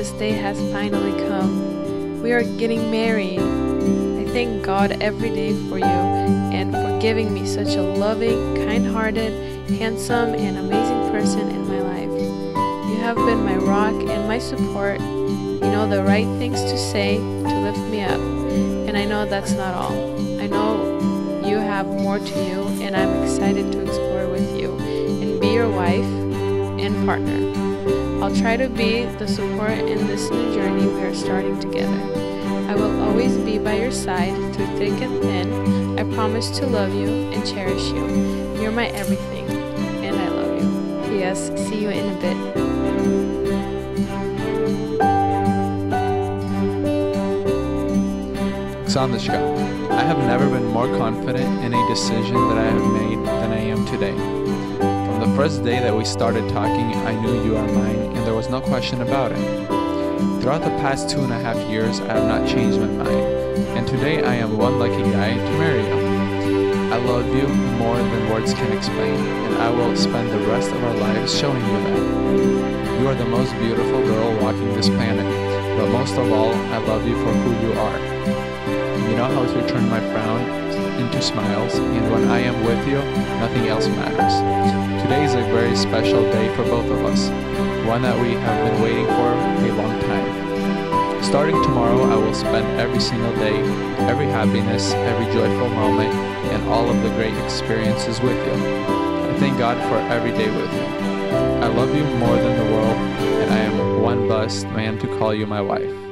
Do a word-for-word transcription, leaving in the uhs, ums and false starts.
this day has finally come. We are getting married. I thank God every day for you and for giving me such a loving, kind-hearted, handsome, and amazing person in my life. You have been my rock and my support. You know the right things to say to lift me up. And I know that's not all. I know you have more to you, and I'm excited to explore with you and be your wife and partner. I'll try to be the support in this new journey we are starting together. I will always be by your side through thick and thin. I promise to love you and cherish you. You're my everything, and I love you. P S. See you in a bit. Xandishka, I have never been more confident in a decision that I have made than I am today. From the first day that we started talking, I knew you are mine, and there was no question about it. Throughout the past two and a half years, I have not changed my mind, and today I am one lucky guy to marry you. I love you more than words can explain, and I will spend the rest of our lives showing you that. You are the most beautiful girl walking this planet, but most of all, I love you for who you are. You know how to turn my frown into smiles, and when I am with you, nothing else matters. Today is a very special day for both of us, one that we have been waiting for a long time. Starting tomorrow, I will spend every single day, every happiness, every joyful moment, and all of the great experiences with you. I thank God for every day with you. I love you more than the world, and I am one blessed man to call you my wife.